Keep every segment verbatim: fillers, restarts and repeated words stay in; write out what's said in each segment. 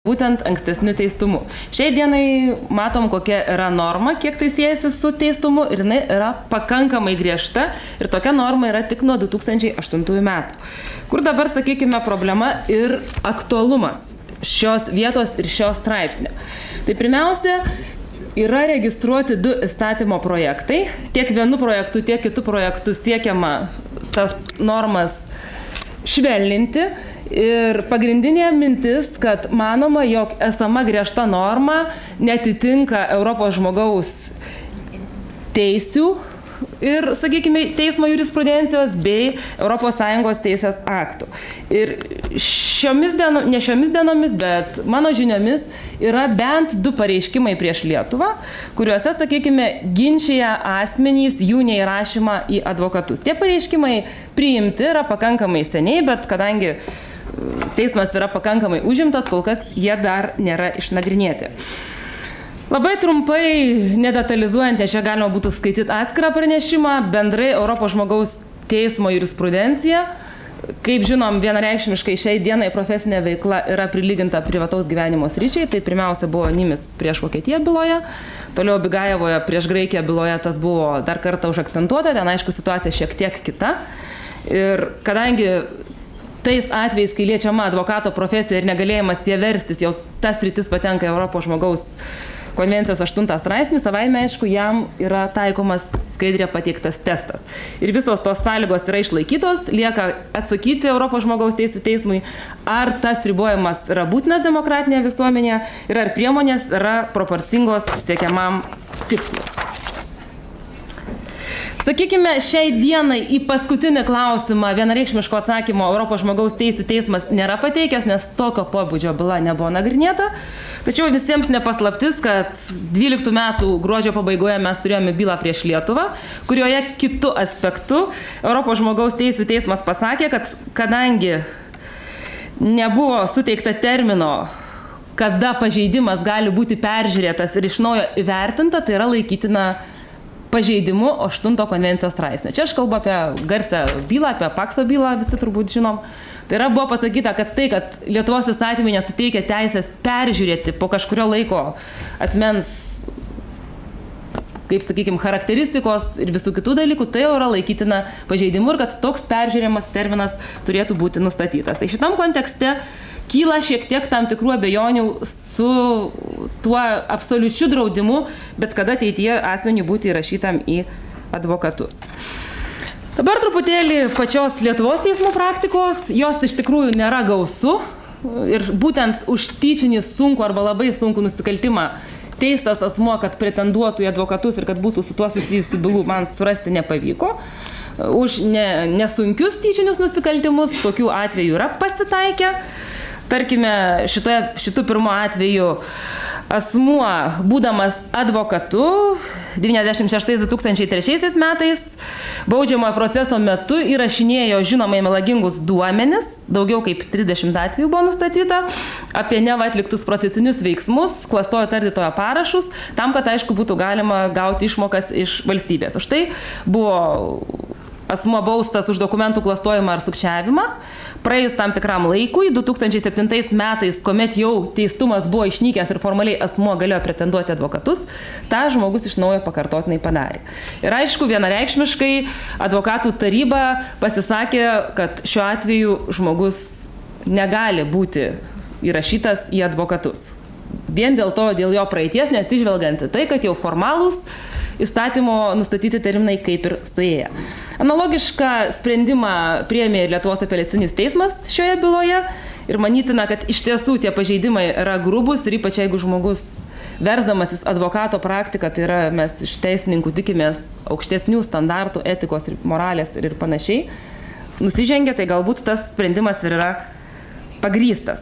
būtent ankstesniu teistumu. Šiai dienai matom, kokia yra norma, kiek tai siejasi su teistumu ir jinai yra pakankamai griežta ir tokia norma yra tik nuo du tūkstančiai aštuntųjų metų. Kur dabar, sakykime, problema ir aktualumas šios vietos ir šios straipsnio. Tai pirmiausia, yra registruoti du įstatymo projektai. Tiek vienu projektu, tiek kitų projektų siekiama tas normas švelninti. Ir pagrindinė mintis, kad manoma, jog esama griežta norma netitinka Europos žmogaus teisių ir, sakykime, teismo jurisprudencijos bei Europos Sąjungos teisės aktų. Ir šiomis dienomis, ne šiomis dienomis, bet mano žiniomis yra bent du pareiškimai prieš Lietuvą, kuriuose, sakykime, ginčia asmenys jų neįrašymą į advokatus. Tie pareiškimai priimti yra pakankamai seniai, bet kadangi teismas yra pakankamai užimtas, kol kas jie dar nėra išnagrinėti. Labai trumpai, nedetalizuojant, nes čia galima būtų skaityti atskirą pranešimą, bendrai Europos žmogaus teismo jurisprudencija. Kaip žinom, vienareikšmiškai šiai dienai profesinė veikla yra prilyginta privataus gyvenimo sričiai. Tai pirmiausia buvo Nimis prieš Vokietiją byloje, toliau Bigajevoje prieš Graikiją byloje tas buvo dar kartą užakcentuota, ten aišku situacija šiek tiek kita. Ir kadangi tais atvejais, kai liečiama advokato profesija ir negalėjimas jie verstis, jau tas sritis patenka Europos žmogaus konvencijos aštuntas straipsnis, savaime aišku, jam yra taikomas skaidrė pateiktas testas. Ir visos tos sąlygos yra išlaikytos, lieka atsakyti Europos žmogaus teisų teismui, ar tas ribojimas yra būtinas demokratinėje visuomenėje ir ar priemonės yra proporcingos siekiamam tikslui. Sakykime, šiai dienai į paskutinį klausimą vienareikšmiško atsakymo Europos žmogaus teisų teismas nėra pateikęs, nes tokio pobūdžio byla nebuvo nagrinėta. Tačiau visiems nepaslaptis, kad dvyliktų metų gruodžio pabaigoje mes turėjome bylą prieš Lietuvą, kurioje kitu aspektu Europos žmogaus teisų teismas pasakė, kad kadangi nebuvo suteikta termino, kada pažeidimas gali būti peržiūrėtas ir iš naujo įvertinta, tai yra laikytina pažeidimu aštunto konvencijos straipsnio. Čia aš kalbu apie garsę bylą, apie Pakso bylą, visi turbūt žinom. Tai yra buvo pasakyta, kad tai, kad Lietuvos įstatymai nesuteikia teisės peržiūrėti po kažkurio laiko asmens, kaip sakykime, charakteristikos ir visų kitų dalykų, tai jau yra laikytina pažeidimu ir kad toks peržiūrėjimas terminas turėtų būti nustatytas. Tai šitam kontekste kyla šiek tiek tam tikrų abejonių su tuo absoliučiu draudimu, bet kada ateityje asmeniui būti įrašytam į advokatus. Dabar truputėlį pačios Lietuvos teismų praktikos, jos iš tikrųjų nėra gausu ir būtent už tyčinį sunku arba labai sunku nusikaltimą teistas asmuo, kad pretenduotų į advokatus ir kad būtų su tuo susijusių bylų, man surasti nepavyko. Už ne, nesunkius tyčinius nusikaltimus tokių atvejų yra pasitaikę. Tarkime, šitoje, šitų pirmo atveju asmuo, būdamas advokatu, devyniasdešimt šeštais du tūkstančiai trečiaisiais metais, baudžiamojo proceso metu įrašinėjo žinomai melagingus duomenis, daugiau kaip trisdešimt atvejų buvo nustatyta, apie neva atliktus procesinius veiksmus, klastojo tardytojo parašus, tam, kad aišku būtų galima gauti išmokas iš valstybės. Už tai buvo asmuo baustas už dokumentų klastojimą ar sukčiavimą. Praėjus tam tikram laikui, du tūkstančiai septintais metais, kuomet jau teistumas buvo išnykęs ir formaliai asmuo galėjo pretenduoti advokatus, tą žmogus iš naujo pakartotinai padarė. Ir aišku, vienareikšmiškai advokatų taryba pasisakė, kad šiuo atveju žmogus negali būti įrašytas į advokatus. Vien dėl to, dėl jo praeities, nesižvelgiant į tai, kad jau formalūs įstatymo nustatyti terminai kaip ir suėję. Analogišką sprendimą priėmė Lietuvos apeliacinis teismas šioje byloje ir manytina, kad iš tiesų tie pažeidimai yra grubus ir ypač jeigu žmogus versdamasis advokato praktiką, tai yra mes iš teisininkų tikimės aukštesnių standartų, etikos ir moralės ir panašiai, nusižengia, tai galbūt tas sprendimas ir yra pagrįstas.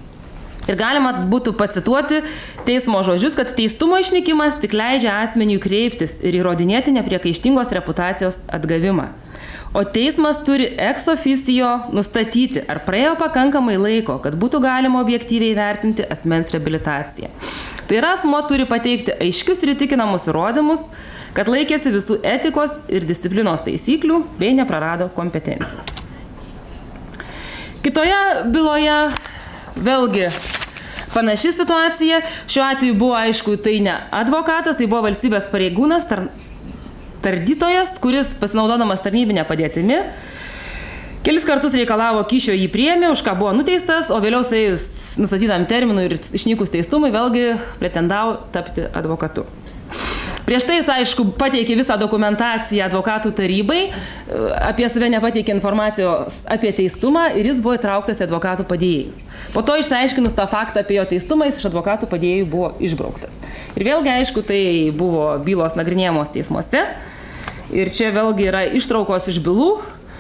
Ir galima būtų pacituoti teismo žodžius, kad teistumo išnykimas tik leidžia asmeniui kreiptis ir įrodinėti nepriekaištingos reputacijos atgavimą. O teismas turi ex officio nustatyti, ar praėjo pakankamai laiko, kad būtų galima objektyviai vertinti asmens reabilitaciją. Tai yra, asmuo turi pateikti aiškius ir įtikinamus įrodymus, kad laikėsi visų etikos ir disciplinos taisyklių bei neprarado kompetencijos. Kitoje byloje vėlgi panaši situacija. Šiuo atveju buvo, aišku, tai ne advokatas, tai buvo valstybės pareigūnas, tar, tardytojas, kuris pasinaudodamas tarnybinę padėtimi kelis kartus reikalavo kyšio, jį priėmė, už ką buvo nuteistas, o vėliau suėjus nustatytam terminui ir išnykus teistumui vėlgi pretendavo tapti advokatu. Prieš tai jis, aišku, pateikė visą dokumentaciją advokatų tarybai, apie save nepateikė informacijos apie teistumą ir jis buvo įtrauktas į advokatų padėjėjus. Po to išsiaiškinus tą faktą apie jo teistumą, jis iš advokatų padėjėjų buvo išbrauktas. Ir vėlgi, aišku, tai buvo bylos nagrinėjamos teismuose. Ir čia vėlgi yra ištraukos iš bylų,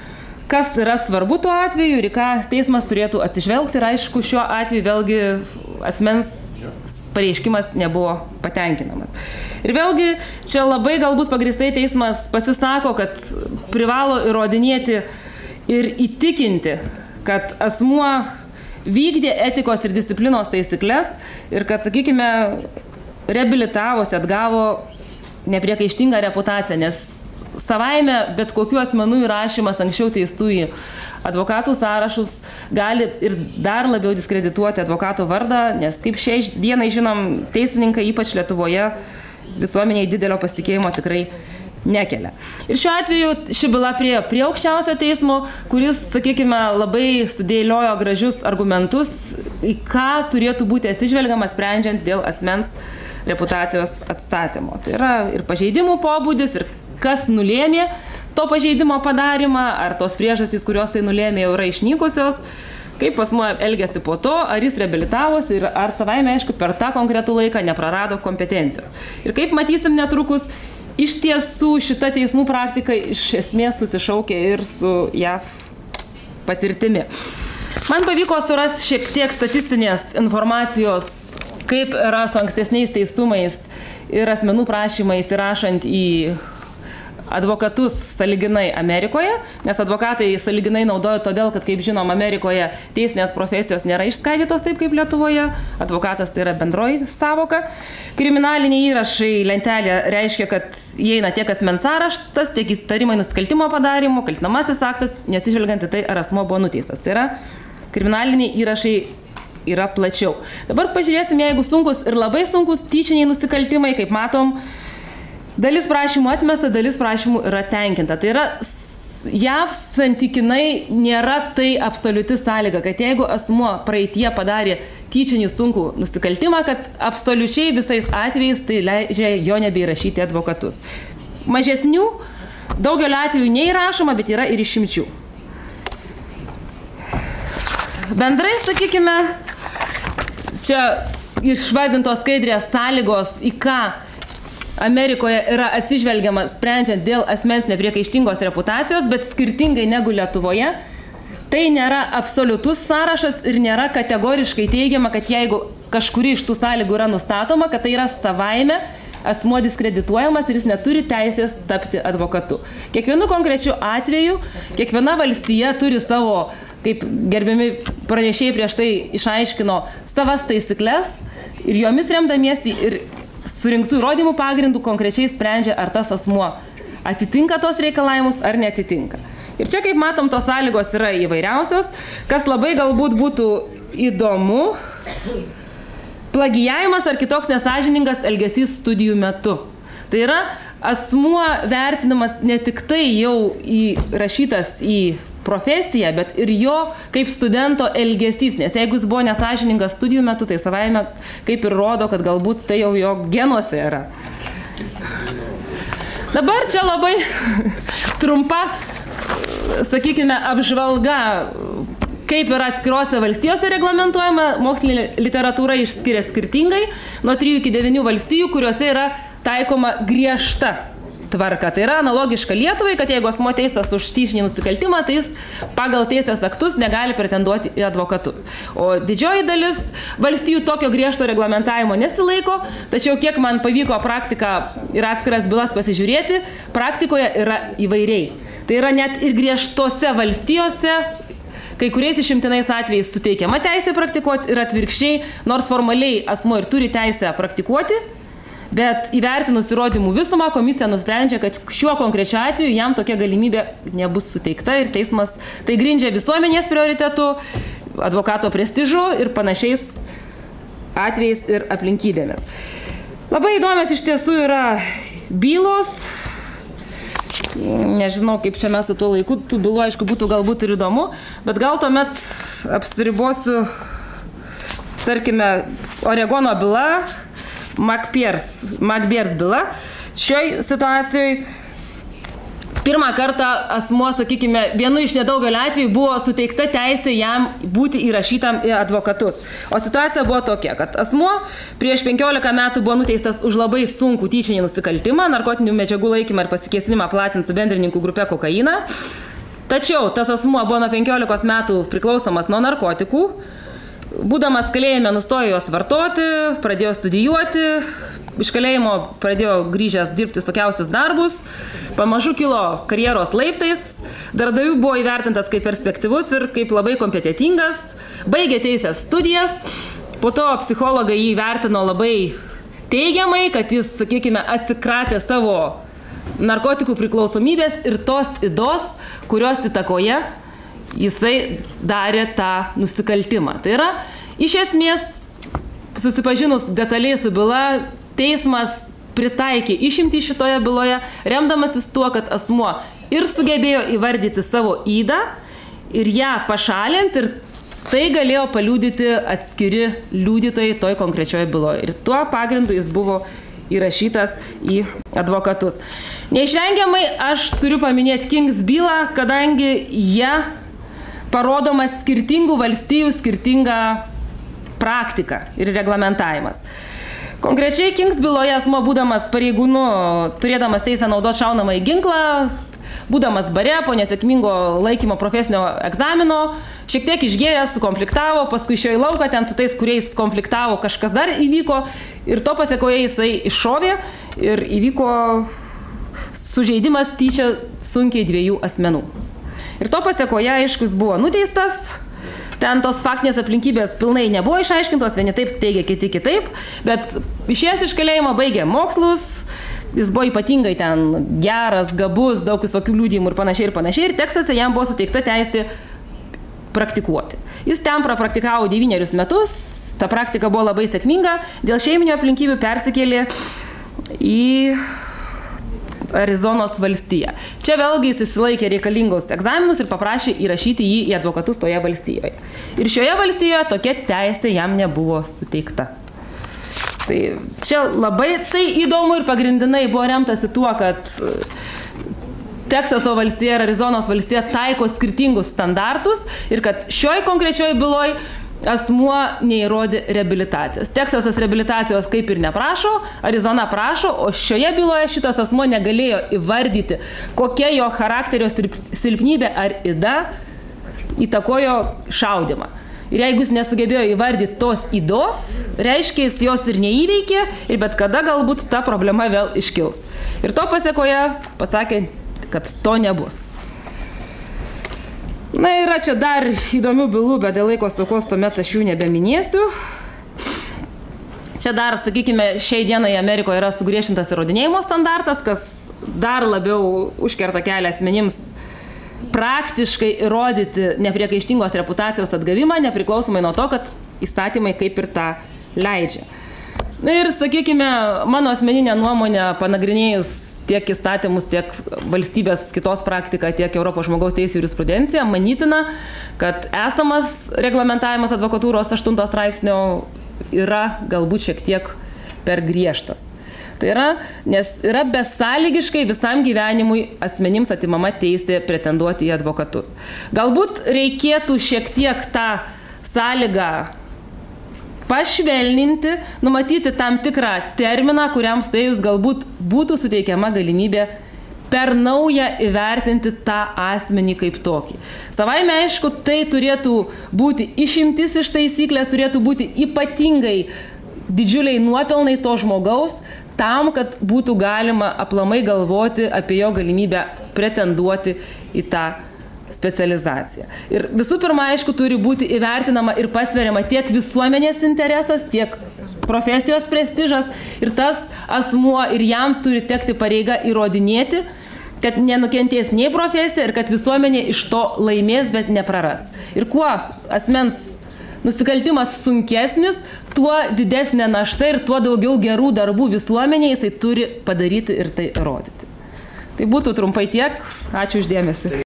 kas yra svarbu tuo atveju ir ką teismas turėtų atsižvelgti. Ir aišku, šiuo atveju vėlgi asmens pareiškimas nebuvo patenkinamas. Ir vėlgi čia labai galbūt pagrįstai teismas pasisako, kad privalo įrodinėti ir įtikinti, kad asmuo vykdė etikos ir disciplinos taisyklės ir kad, sakykime, reabilitavosi, atgavo nepriekaištingą reputaciją, nes savaime bet kokių asmenų įrašymas anksčiau teistų į advokatų sąrašus gali ir dar labiau diskredituoti advokato vardą, nes kaip šiai dienai žinom, teisininkai, ypač Lietuvoje, visuomeniai didelio pasitikėjimo tikrai nekelia. Ir šiuo atveju ši byla prie, prie aukščiausio teismo, kuris, sakykime, labai sudėliojo gražius argumentus, į ką turėtų būti atsižvelgiama sprendžiant dėl asmens reputacijos atstatymo. Tai yra ir pažeidimų pobūdis, ir kas nulėmė to pažeidimo padarimą, ar tos priežastys, kurios tai nulėmė, jau yra išnykusios, kaip asmuo elgėsi po to, ar jis reabilitavosi ir ar savaime, aišku, per tą konkretų laiką neprarado kompetencijos. Ir kaip matysim netrukus, iš tiesų šita teismų praktika iš esmės susišaukia ir su J A V patirtimi. Man pavyko surasti šiek tiek statistinės informacijos, kaip yra su ankstesniais teistumais ir asmenų prašymais įrašant į advokatus saliginai Amerikoje, nes advokatai saliginai naudojo todėl, kad, kaip žinom, Amerikoje teisinės profesijos nėra išskaidytos taip kaip Lietuvoje. Advokatas tai yra bendroji savoka. Kriminaliniai įrašai lentelė reiškia, kad įeina tiek asmens sąrašas, tiek įtarimai nusikaltimo padarimo, kaltinamasis aktas, neatsižvelgiant į tai, ar asmuo buvo nuteistas. Tai yra, kriminaliniai įrašai yra plačiau. Dabar pažiūrėsim, jeigu sunkus ir labai sunkus tyčiniai nusikaltimai, kaip matom, dalis prašymų atmesta, dalis prašymų yra tenkinta. Tai yra, J A V santykinai nėra tai absoliuti sąlyga, kad jeigu asmuo praeitie padarė tyčinį sunkų nusikaltimą, kad absoliučiai visais atvejais tai leidžia jo nebeįrašyti advokatus. Mažesnių daugelio atvejų neįrašoma, bet yra ir išimčių. Bendrai, sakykime, čia išvadintos skaidrės sąlygos, į ką Amerikoje yra atsižvelgiama sprendžiant dėl asmens nepriekaištingos reputacijos, bet skirtingai negu Lietuvoje, tai nėra absoliutus sąrašas ir nėra kategoriškai teigiama, kad jeigu kažkuri iš tų sąlygų yra nustatoma, kad tai yra savaime asmuo diskredituojamas ir jis neturi teisės tapti advokatu. Kiekvienu konkrečiu atveju, kiekviena valstija turi savo, kaip gerbiami pranešėjai prieš tai išaiškino, savas taisyklės ir jomis remdamiesi ir surinktų įrodymų pagrindų konkrečiai sprendžia, ar tas asmuo atitinka tos reikalavimus ar netitinka. Ir čia, kaip matom, tos sąlygos yra įvairiausios, kas labai galbūt būtų įdomu, plagijavimas ar kitoks nesąžiningas elgesys studijų metu. Tai yra, asmuo vertinamas ne tik tai jau įrašytas į profesiją, bet ir jo kaip studento elgesys, nes jeigu jis buvo nesąžiningas studijų metu, tai savaime kaip ir rodo, kad galbūt tai jau jo genuose yra. Dabar čia labai trumpa, sakykime, apžvalga, kaip yra atskirose valstijose reglamentuojama, mokslinė literatūra išskiria skirtingai, nuo trijų iki devynių valstijų, kuriuose yra taikoma griežta tvarka. Tai yra analogiška Lietuvai, kad jeigu asmuo teistas už tyčinį nusikaltimą, tai jis pagal teisės aktus negali pretenduoti į advokatus. O didžioji dalis valstijų tokio griežto reglamentavimo nesilaiko, tačiau kiek man pavyko praktiką ir atskiras bylas pasižiūrėti, praktikoje yra įvairiai. Tai yra net ir griežtose valstijose, kai kuriais išimtinais atvejais suteikiama teisė praktikuoti ir atvirkščiai, nors formaliai asmuo ir turi teisę praktikuoti, bet įvertinus įrodymų visumą, komisija nusprendžia, kad šiuo konkrečiu atveju jam tokia galimybė nebus suteikta ir teismas tai grindžia visuomenės prioritetu, advokato prestižu ir panašiais atvejais ir aplinkybėmis. Labai įdomios iš tiesų yra bylos. Nežinau, kaip čia mes su tuo laiku, tų bylų, aišku, būtų galbūt ir įdomu, bet gal tuomet apsiribosiu, tarkime, Oregono byla, Macbers byla. Šioj situacijoje pirmą kartą asmuo, sakykime, vienu iš nedaugelio atvejų buvo suteikta teisė jam būti įrašytam į advokatus. O situacija buvo tokia, kad asmuo prieš penkiolika metų buvo nuteistas už labai sunkų tyčinį nusikaltimą, narkotinių medžiagų laikymą ir pasikėsinimą platinti su bendrininkų grupe kokainą. Tačiau tas asmuo buvo nuo penkiolikos metų priklausomas nuo narkotikų. Būdamas kalėjime nustojo juos vartoti, pradėjo studijuoti, iš kalėjimo pradėjo grįžęs dirbti visokiausius darbus, pamažu kilo karjeros laiptais, darbdavių buvo įvertintas kaip perspektyvus ir kaip labai kompetentingas, baigė teisės studijas, po to psichologai jį vertino labai teigiamai, kad jis, sakykime, atsikratė savo narkotikų priklausomybės ir tos ydos, kurios įtakoje jisai darė tą nusikaltimą. Tai yra, iš esmės, susipažinus detaliai su byla, teismas pritaikė išimtį šitoje byloje, remdamasis tuo, kad asmuo ir sugebėjo įvardyti savo ydą ir ją pašalinti, ir tai galėjo paliudyti atskiri liudytojai toj konkrečioje byloje. Ir tuo pagrindu jis buvo įrašytas į advokatus. Neišvengiamai aš turiu paminėti Kings bylą, kadangi jie parodomas skirtingų valstijų skirtinga praktika ir reglamentavimas. Konkrečiai Kings byloje asmuo būdamas pareigūnu, turėdamas teisę naudoti šaunamąjį ginklą, būdamas bare po nesėkmingo laikymo profesinio egzamino, šiek tiek išgėręs, sukonfliktavo, paskui išėjo į lauką, ten su tais, kuriais konfliktavo, kažkas dar įvyko ir to pasiekoje jisai iššovė ir įvyko sužeidimas tyčia sunkiai dviejų asmenų. Ir to pasiekoje, aišku, jis buvo nuteistas. Ten tos faktinės aplinkybės pilnai nebuvo išaiškintos, vieni taip teigia, kiti kitaip, bet išėjęs iš kalėjimo baigė mokslus, jis buvo ypatingai ten geras, gabus, daug visokių liudijimų ir panašiai ir panašiai, ir Teksase jam buvo suteikta teisė praktikuoti. Jis ten prapraktikavo devynerius metus, ta praktika buvo labai sėkminga, dėl šeiminių aplinkybių persikėlė į Arizonos valstiją. Čia vėlgi jis išsilaikė reikalingus egzaminus ir paprašė įrašyti jį į advokatus toje valstijoje. Ir šioje valstijoje tokia teisė jam nebuvo suteikta. Tai čia labai tai įdomu ir pagrindinai buvo remtasi tuo, kad Teksaso valstija ir Arizonos valstija taiko skirtingus standartus ir kad šioj konkrečioj byloj asmuo neįrodė reabilitacijos. Teksasas reabilitacijos kaip ir neprašo, Arizona prašo, o šioje byloje šitas asmuo negalėjo įvardyti, kokia jo charakterio silpnybė ar yda įtakojo šaudimą. Ir jeigu jis nesugebėjo įvardyti tos ydos, reiškia, jis jos ir neįveikė ir bet kada galbūt ta problema vėl iškils. Ir to pasiekoje pasakė, kad to nebus. Na, yra čia dar įdomių bylų, bet dėl laiko stokos tuomet aš jų nebeminėsiu. Čia dar, sakykime, šiai dienai Amerikoje yra sugriežtintas įrodinėjimo standartas, kas dar labiau užkerta kelią asmenims praktiškai įrodyti nepriekaištingos reputacijos atgavimą, nepriklausomai nuo to, kad įstatymai kaip ir tą leidžia. Na ir, sakykime, mano asmeninė nuomonė, panagrinėjus tiek įstatymus, tiek valstybės kitos praktika, tiek Europos žmogaus teisių jurisprudencija, manytina, kad esamas reglamentavimas advokatūros aštunto straipsnio yra galbūt šiek tiek per griežtas. Tai yra, nes yra besąlygiškai visam gyvenimui asmenims atimama teisė pretenduoti į advokatus. Galbūt reikėtų šiek tiek tą sąlygą pašvelninti, numatyti tam tikrą terminą, kuriam suėjus galbūt būtų suteikiama galimybė per naują įvertinti tą asmenį kaip tokį. Savaime, aišku, tai turėtų būti išimtis iš taisyklės, turėtų būti ypatingai didžiuliai nuopelnai to žmogaus, tam, kad būtų galima aplamai galvoti apie jo galimybę pretenduoti į tą specializacija. Ir visų pirma, aišku, turi būti įvertinama ir pasveriama tiek visuomenės interesas, tiek profesijos prestižas ir tas asmuo ir jam turi tekti pareiga įrodinėti, kad nenukentės nei profesija ir kad visuomenė iš to laimės, bet nepraras. Ir kuo asmens nusikaltimas sunkesnis, tuo didesnė našta ir tuo daugiau gerų darbų visuomenėje jisai turi padaryti ir tai įrodyti. Tai būtų trumpai tiek. Ačiū uždėmesi.